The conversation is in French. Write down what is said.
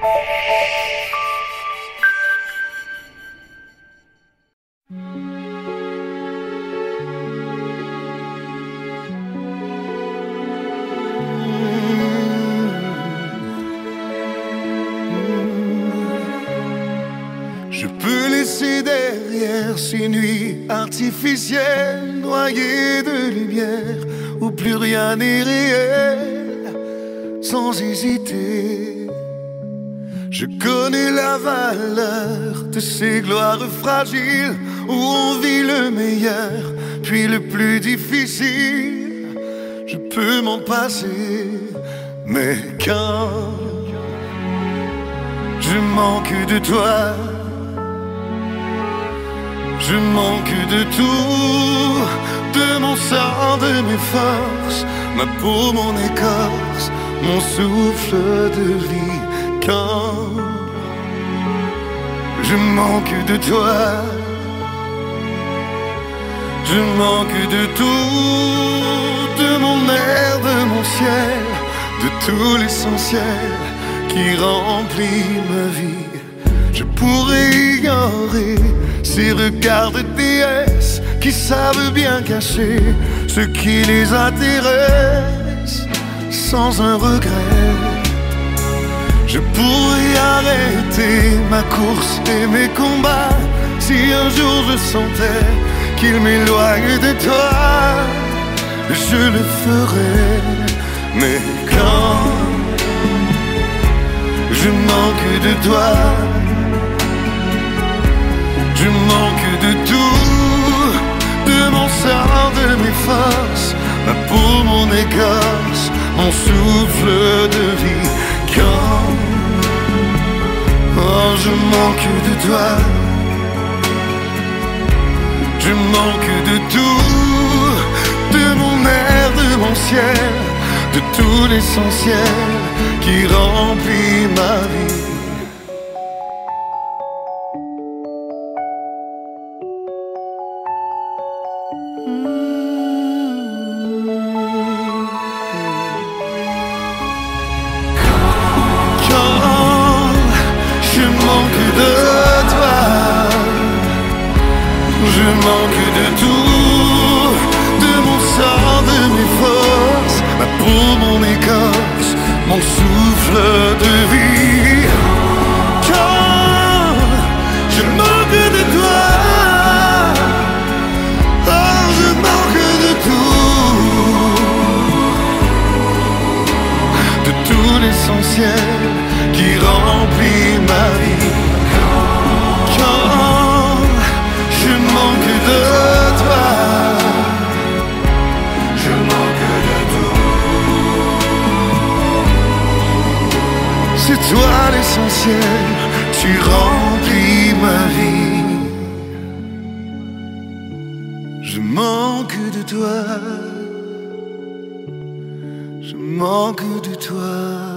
Je peux laisser derrière ces nuits artificielles, noyées de lumière, où plus rien n'est réel, sans hésiter. Je connais la valeur de ces gloires fragiles, où on vit le meilleur, puis le plus difficile. Je peux m'en passer, mais quand je manque de toi, je manque de tout, de mon sang, de mes forces, ma peau, mon écorce, mon souffle de vie. Quand je manque de toi, je manque de tout, de mon air, de mon ciel, de tout l'essentiel qui remplit ma vie. Je pourrais ignorer ces regards de déesses qui savent bien cacher ce qui les intéresse sans un regret. Je pourrais arrêter ma course et mes combats si un jour je sentais qu'il m'éloigne de toi, je le ferais. Mais quand je manque de toi, je manque de tout, de mon sang, de mes forces, ma peau, mon écorce, mon souffle de vie. Quand je manque de toi, je manque de tout, de mon air, de mon ciel, de tout l'essentiel qui remplit ma vie. Je manque de tout, de mon sang, de mes forces, ma peau, mon écorce, mon souffle de vie. Quand je manque de toi, oh, je manque de tout l'essentiel qui remplit ma vie. C'est toi l'essentiel, tu remplis ma vie. Je manque de toi, je manque de toi.